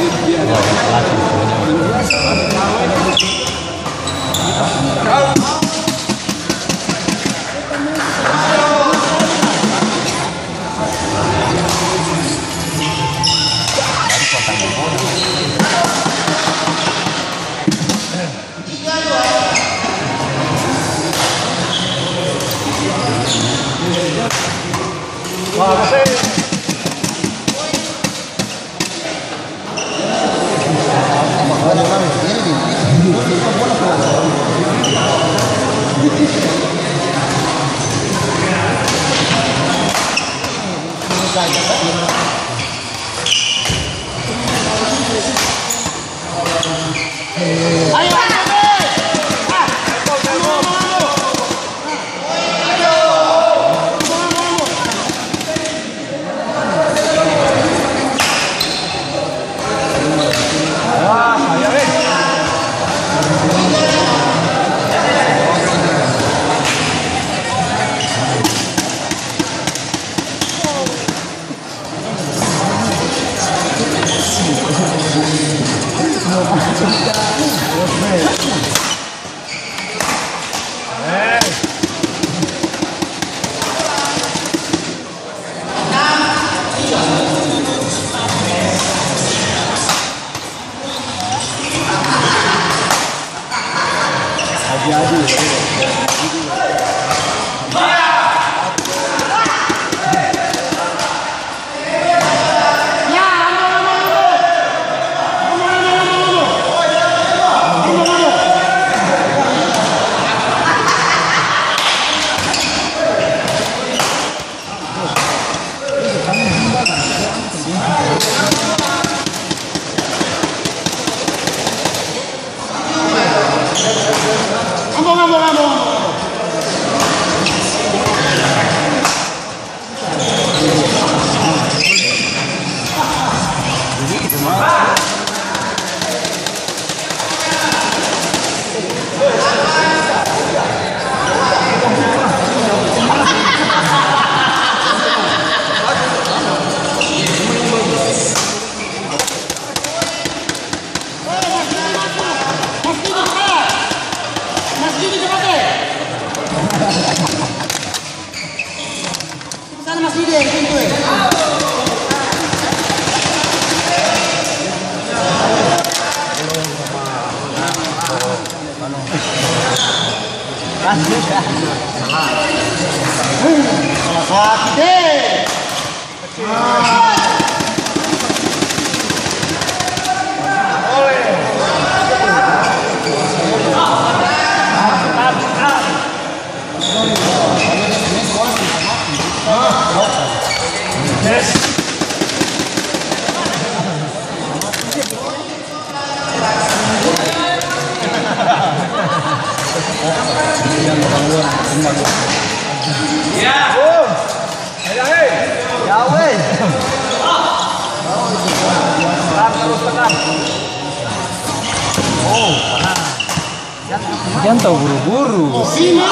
Jangan tahu buru-buru.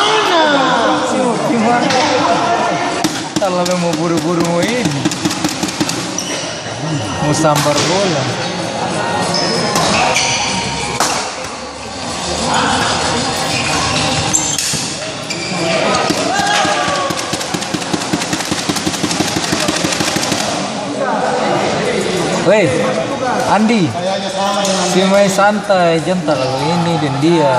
Gimana? Kalau mau buru-buru mau ini, mau sambar bola. Weh, Andi, si main santai, jangan terlalu ini dan dia.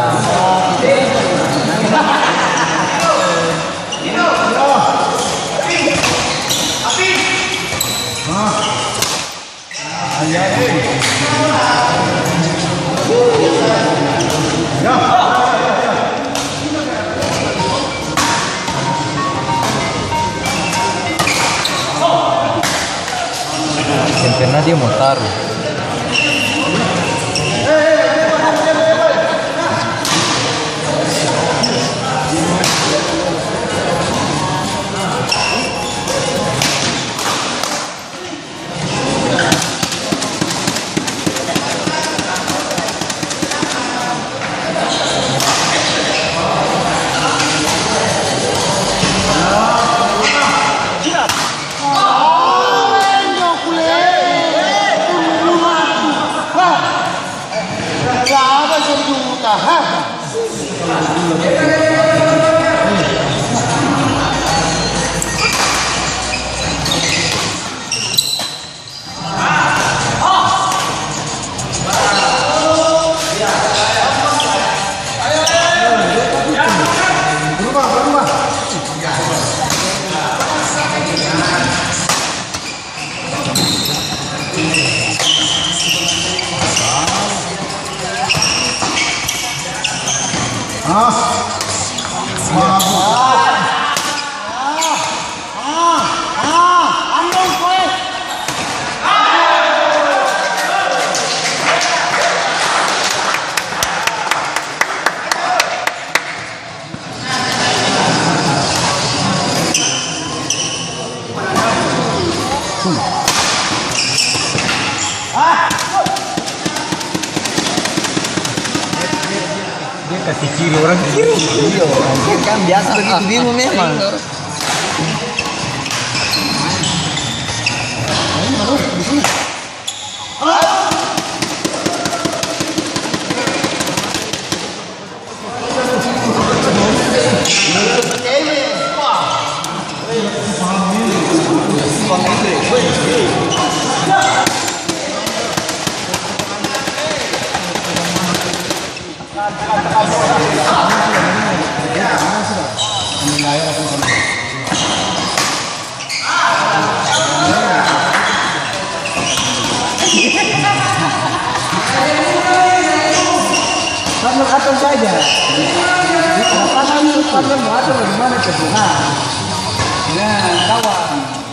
Karena dia mau taruh. Dia kasih kiri orang kiri. Iya, kan biasa begitu bingung memang. Kamu atas saja. Kamu mau atas bagaimana kedua? Nah, kawan.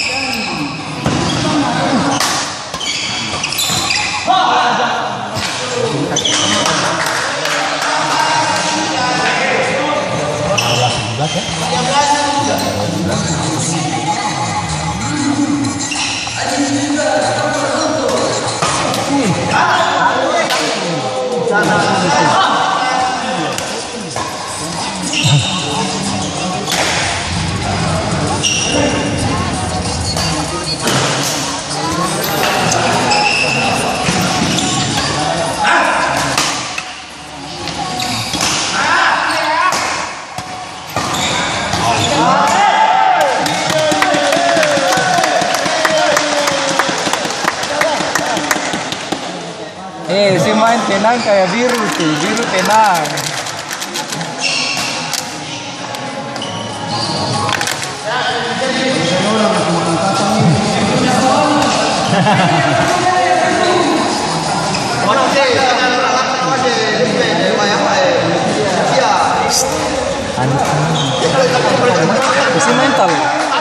Si main tenang kayak biru tuh, biru tenang. Si mental.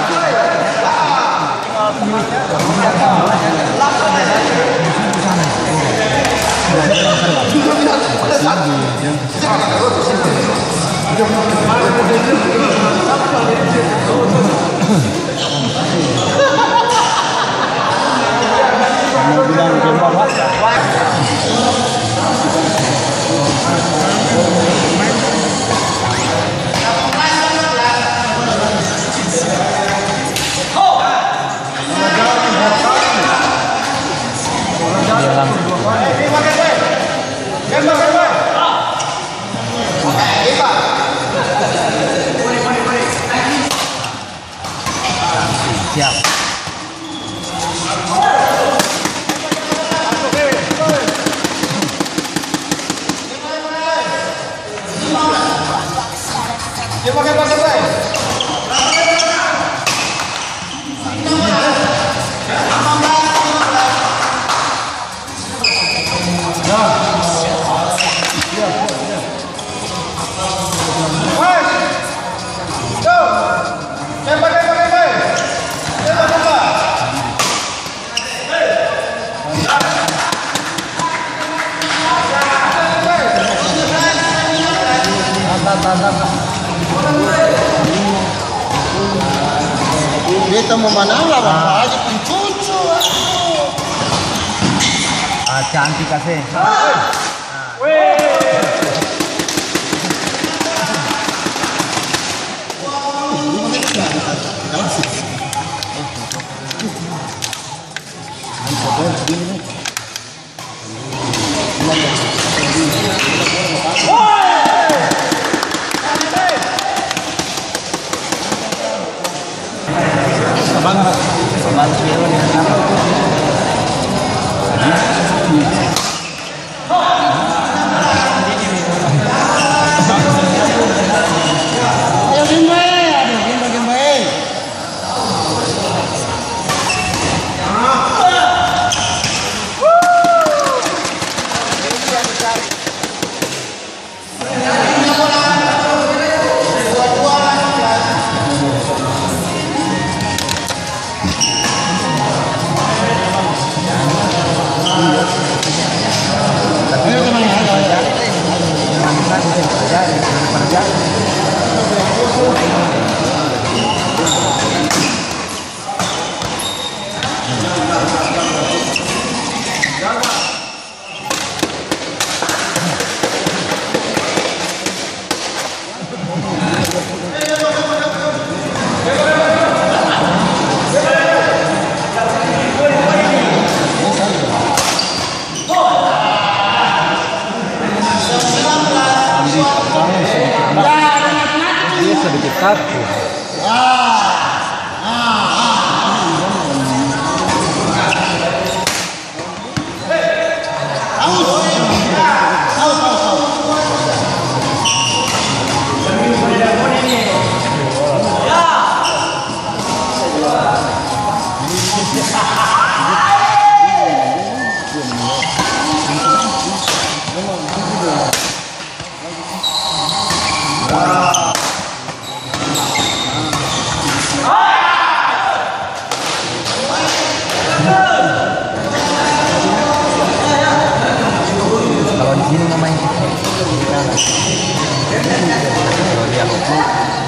Siap. Beta mau mana lah, aja pun cucu. Cantik kasih. Wah! kaku. Kalau di sini nggak main. Kalau dia hukum,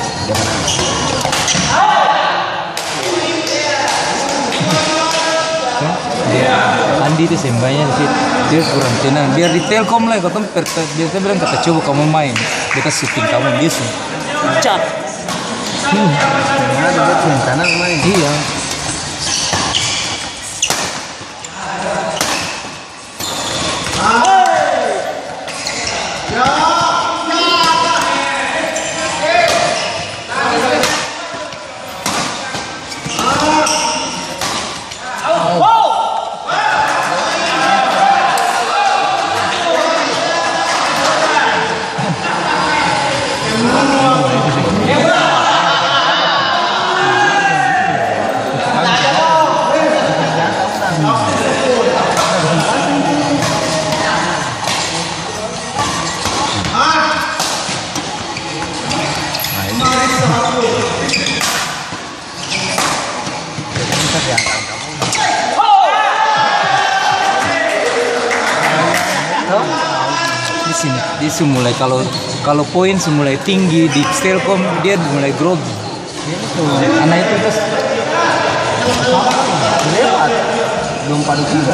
Dia Andi itu sembahnya dia kurang tenang. Biar di Telkom lah, kau dia bilang kata coba kamu main, dia kasih syuting kamu dia sih. Cat. mana dia tim kanan main. Iya. Dia mulai kalau poin mulai tinggi di Telkom dia mulai grogi. Anak itu terus Lewat. Belum pada tiga.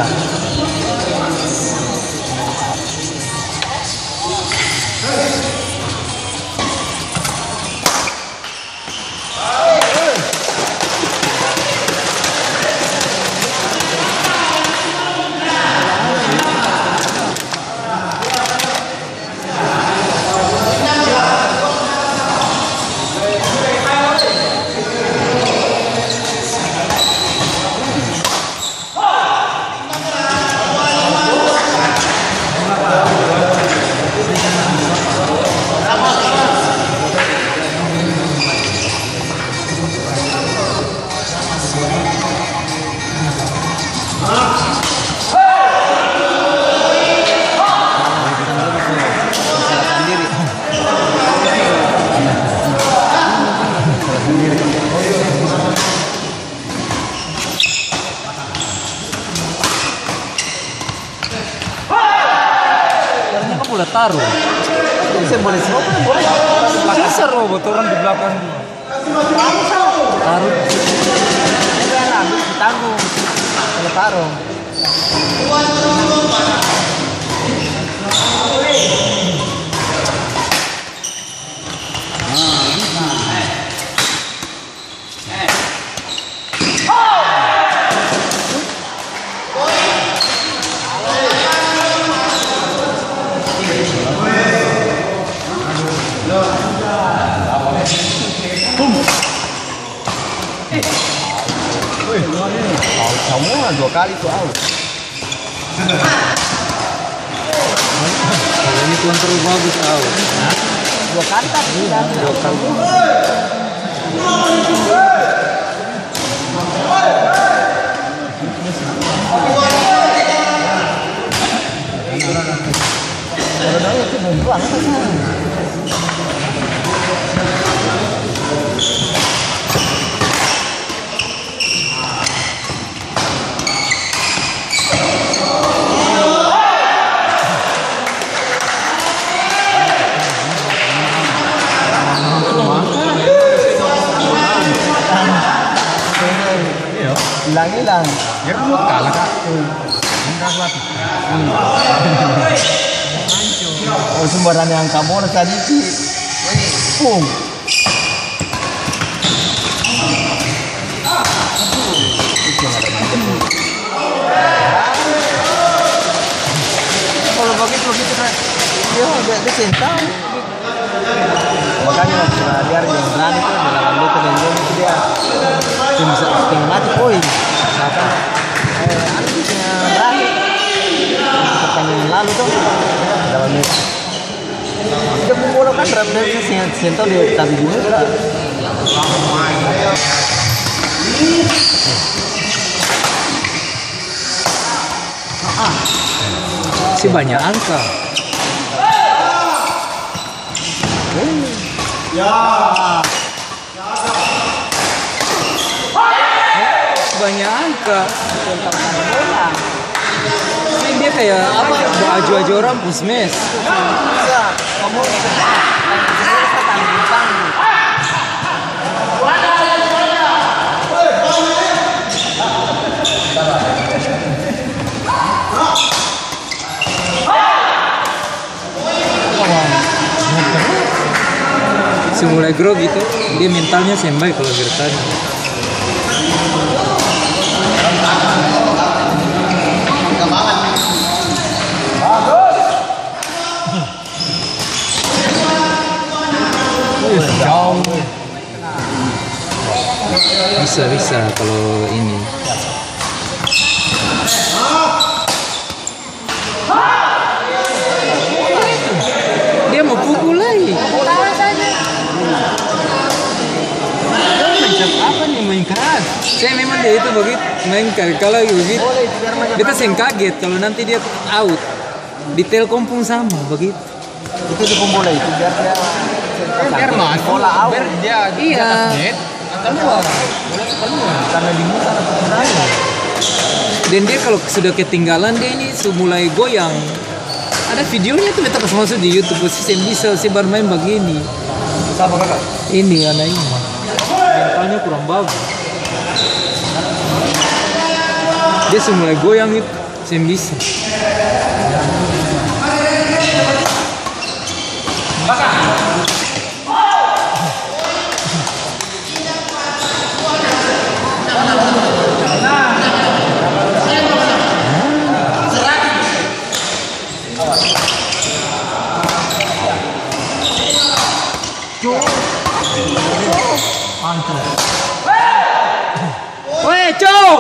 udah taruh. Saya boleh sih. Bisa robot orang di belakang. Taruh. Habis ditanggung. Saya taruh. Semua 2 kali tuh out. Ini kontrol bagus out. 2 kali tadi. 2 kali. Hilang. Ya kalah kak. Enggak latih. Oh sembaran yang kamu tadi sih. Kalau begitu kan dia udah disentang. Makanya biar yang berani tuh dalam luka dan jom itu dia bisa setengah mati poin. Misalkan anaknya berani pertandingan lalu tuh dalam luka. Dia bola kan berapa sentuh dia tapi dulu lah. Si banyak angka. Banyak angka. Ini dia kayak apa? Baju-baju orang pusmes. Kamu Mulai grogi gitu, dia mentalnya sembai kalau bertanya. Bisa kalau ini. Dia mau pukul lagi. apa nih main keras? Saya memang dia itu begitu main kalau begitu. Kita seng kaget kalau nanti dia out. Di Telkom pun sama begitu. Itu di bola itu biar masuk bola out. Biar dia Iya. keluar. Karena di muka Dan dia kalau sudah ketinggalan dia ini mulai goyang. Ada videonya tuh kita pas masuk di YouTube saya bisa sih bermain begini. Siapa kakak? Ini anak ini. Mentalnya kurang bagus. Dia mulai goyang itu saya bisa. Weh, Cok!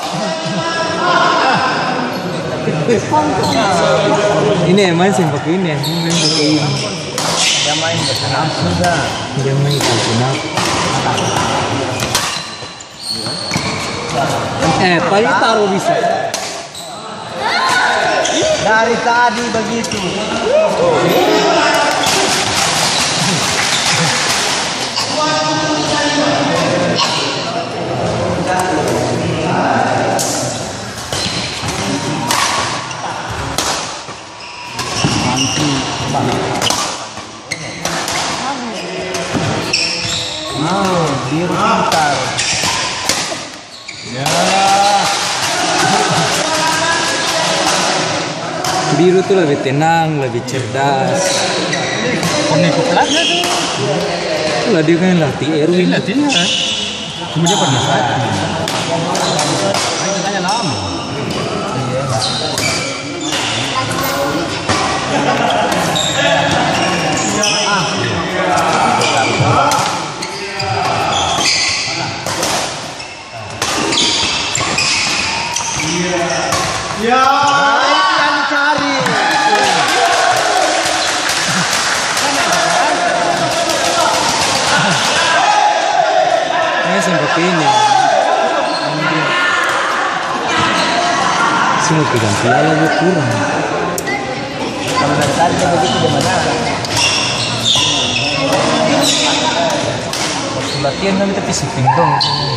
Ini main sih pakai ini, main pakai ini. dia main bersenam sudah. Dia main kalkunat. Paling taruh bisa. Dari tadi begitu. Biru pintar. Ya. Biru tuh lebih tenang, lebih cerdas. Pengikut kelasnya tuh. Lah dia kan latih Erwin. Latihan kan. Cuma dia pernah sakit. Tanya lama. Ya, yang cari. Ini sempat ini. Semua pegang piala gue kurang. Kalau dari tadi dia begitu di mana? Waktu latihan kan kita shooting dong.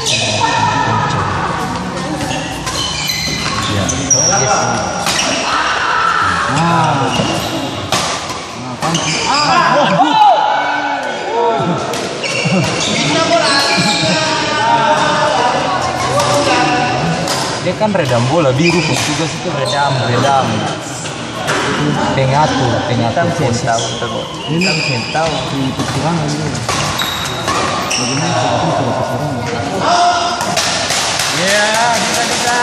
Dia kan redam bola biru tugas itu redam. Pengatur posisi. Ini bisa tahu di kekurangan ini. Bagaimana itu sudah kekurangan? Ya, bisa.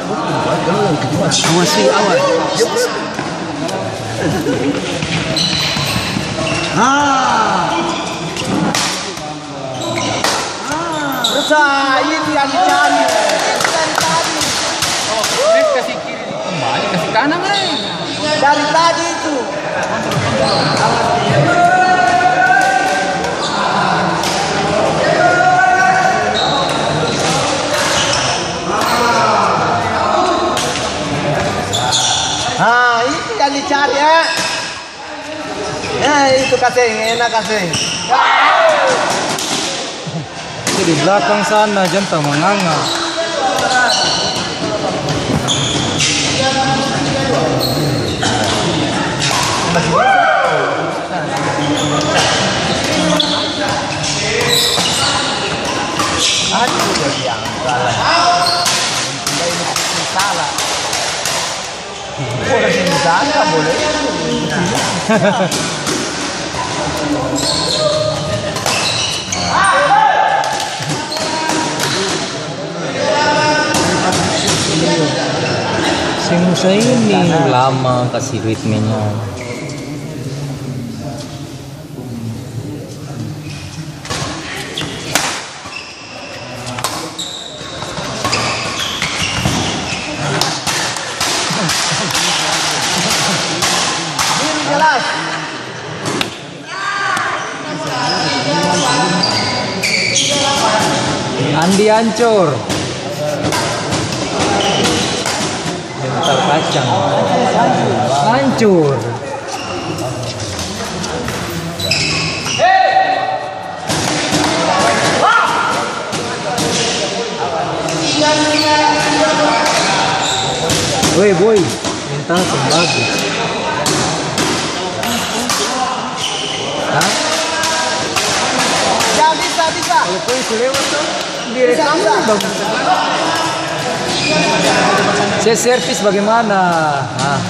Awas sih, awas. Ini yang dicari. Kasih kiri kembali, kasih kanan Dari tadi itu. Itu yang dicari ya. Itu kasih, enak kasih. Itu di belakang sana jangan menganga. Aduh, jadi yang salah. Ini salah. Orang yang disangka boleh. Si Musa ini lama kasih ritmenya. Jelas. Andi hancur. Mental kacang. Hancur. Woi boy, mental bagus. Hah? Ya bisa. Kalau kau lewat tuh direkam bagus. Saya servis bagaimana? Nah.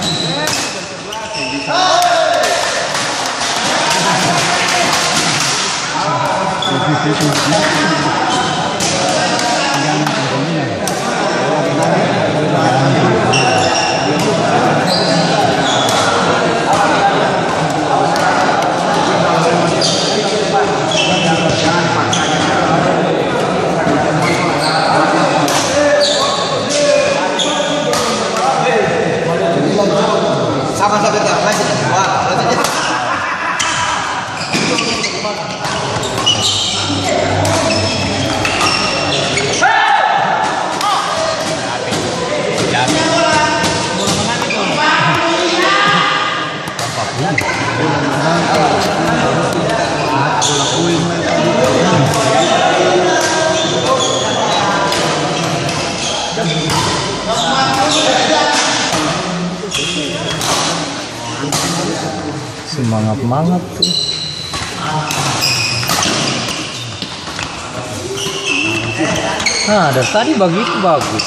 Sama-sama kita lanjut. Semangat tuh. Nah, dari tadi begitu bagus.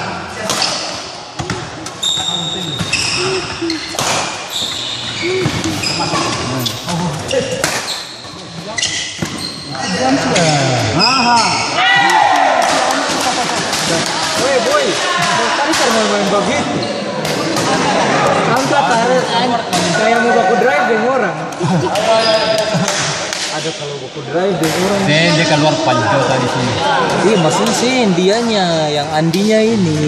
Woi boy, tadi karena main begitu. Angkat tarik kayak mau baku drive dengan orang. Ada kalau baku drive dengan orang. Dia keluar panjang tadi sini. Iya maksudnya sih dianya yang Andinya ini.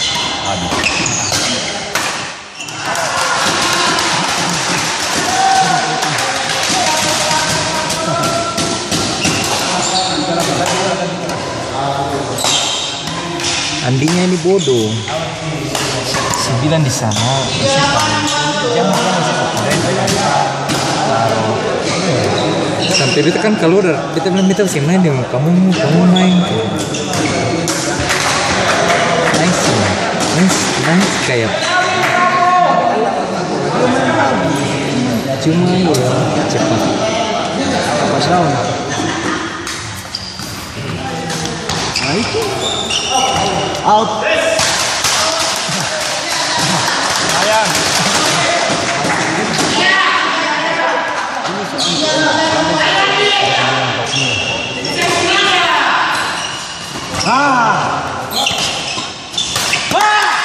Andinya ini bodoh. 9 di sana. Sampai itu kan keluar, kita bilang kita sih main deh, kamu main. Nice kayak. Cuma ya cepat. Pas round. Nah itu Out. Sayang. Ah.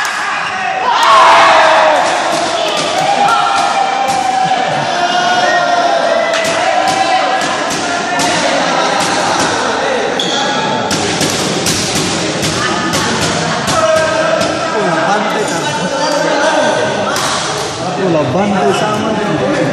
bantu sama